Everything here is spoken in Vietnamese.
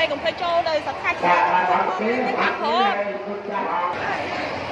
កុំភ្លេចចូលនៅ subscribe ផង Dạ,